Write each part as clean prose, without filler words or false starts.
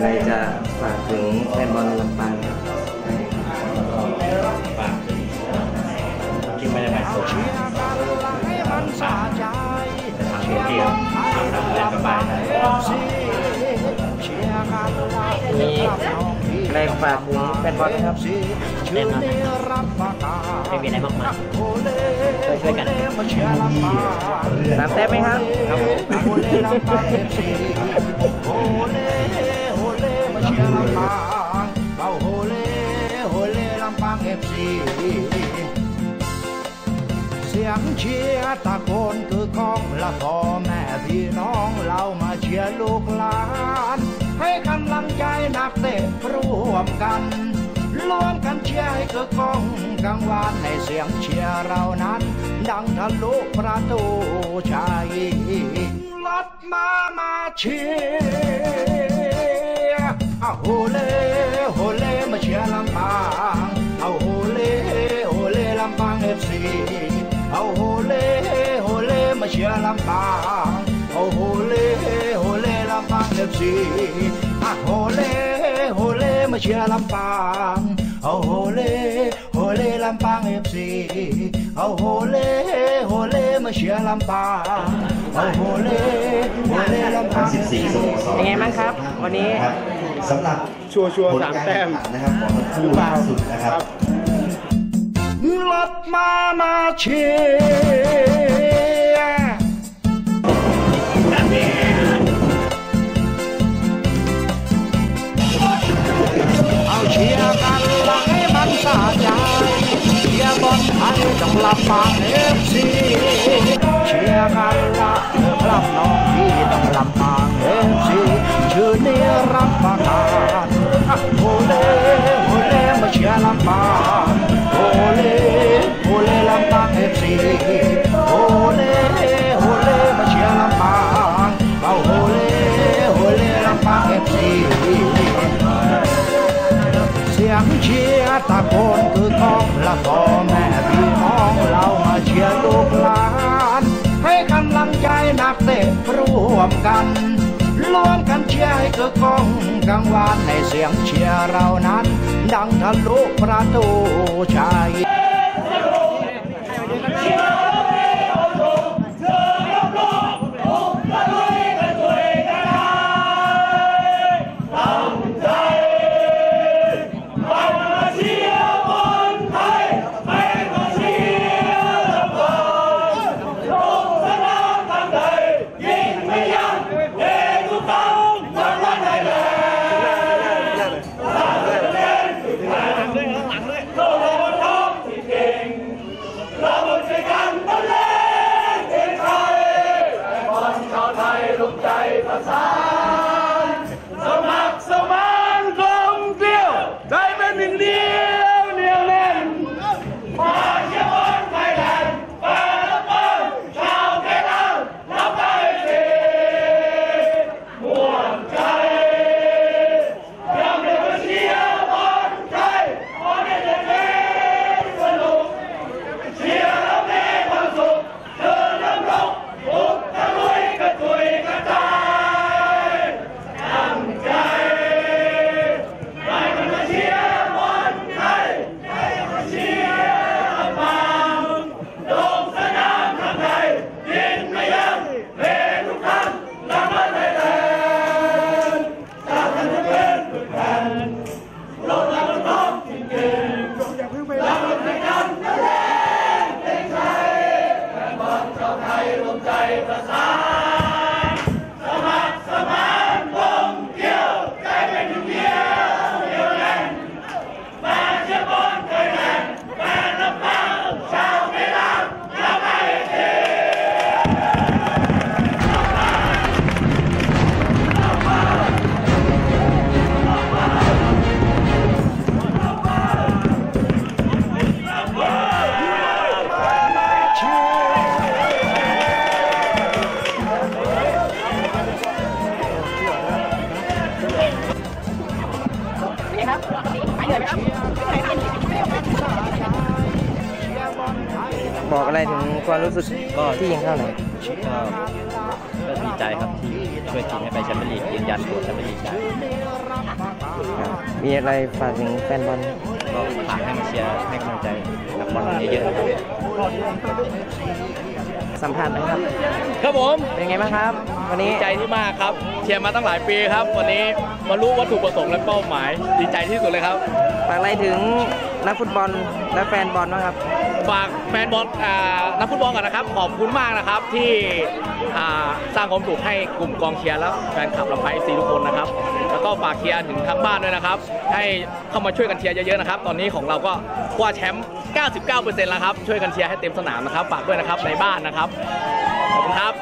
อะไรจะฝากถึงแฟนบอลลำปางครับฝากกินบรรยากาศสดฝากจะทำเที่ยวทำเล่นสบายมีอะไรฝากถึงแฟนบอลครับแน่นอนไม่มีอะไรมากมายช่วยกัน 3 แต้มไหมครับเสียงเชียร์ตะโกนคือก้องละพ่อแม่พี่น้องเรามาเชียร์ลูกหลานให้กำลังใจนักเตะร่วมกันเชียร์ให้คือก้องกังวานในเสียงเชียร์เรานั้นดังทะลุประตูชัยรถมาเชียร์โฮเล่โฮเล่มาเชียร์ลำปางโฮเล่โฮเล่ลำปางเอฟซีโฮเล่โฮเล่มาเชียร์ลำปางโฮเล่โฮเล่ลำปางเอฟซีโฮเล่โฮเล่มาเชียร์ลำปางโฮเล่โฮเล่ลำปางเอฟซีโฮเล่โฮเล่มาเชียร์ลำปางโฮเล่โฮเล่ลำปาง14 เป็นไงบ้างครับวันนี้สำหรับชัวร์3 แต้มนะครับของทั้งคู่ล่าสุดนะครับรถมาเชียร์เอาเชียร์กันให้มันสะใจเชียร์บอลไทยต้องลำปางเอฟซีเชียร์กันละกลับน้องพี่ต้องลำปางเอฟซีชื่อนี้รับประกันโฮเล่โฮเล่มาเชียร์ลำปางโฮเล่โฮเล่ลำปางเอฟซีโฮเล่โฮเล่มาเชียร์ลำปางโฮเล่โฮเล่ลำปางเอฟซีเสียงเชียร์ตะโกนคือก้องละพ่อแม่พี่น้องเรามาเชียร์ลูกหลานให้กำลังใจนักเตะร่วมกันเชียร์ให้คือก้องกังวานในเสียงเชียร์เรานั้นดังทะลุประตูชัยบอกอะไรถึงความรู้สึกที่ยิงเข้าหน่อยก็ดีใจครับที่ช่วยทีมให้ไปแชมเปี้ยนลีกยืนยันตัวแชมเปี้ยนลีกได้มีอะไรฝากถึงแฟนบอลก็ฝากให้มาเชียร์ให้กำลังใจนักบอลเยอะๆนะครับสัมภาษณ์นะครับครับผมเป็นไงบ้างครับ วันนี้ดีใจที่มากครับเชียร์มาตั้งหลายปีครับ วันนี้มารู้วัตถุประสงค์และเป้าหมายดีใจที่สุดเลยครับฝากอะไรถึงนักฟุตบอลและแฟนบอลบ้างครับฝากแฟนบอลนักฟุตบอลกันนะครับขอบคุณมากนะครับที่สร้างความสุขให้กลุ่มกองเชียร์และแฟนคลับลำไพซีทุกคนนะครับแล้วก็ฝากเชียร์ถึงทางบ้านด้วยนะครับให้เข้ามาช่วยกันเชียร์เยอะๆนะครับตอนนี้ของเราก็คว้าแชมป์ 99% แล้วครับช่วยกันเชียร์ให้เต็มสนามนะครับฝากด้วยนะครับในบ้านนะครับขอบคุณครับ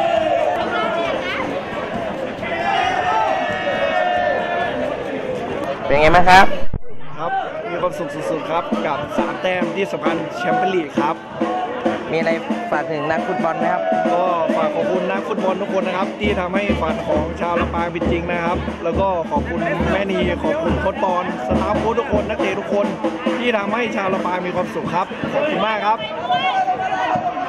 เป็นไงบ้างครับครับมีความสุขสุดๆครับกับ3แต้มที่สำคัญแชมเปี้ยนลีกครับมีอะไรฝากถึงนักฟุตบอลไหมครับก็ฝากขอบคุณนักฟุตบอลทุกคนนะครับที่ทำให้ฝันของชาวลำปางเป็นจริงนะครับ แล้วก็ขอบคุณแม่นีขอบคุณโค้ชบอลสตาฟโค้ชทุกคนนักเตะทุกคนที่ทำให้ชาวลำปางมีความสุขครับขอบคุณมากครับ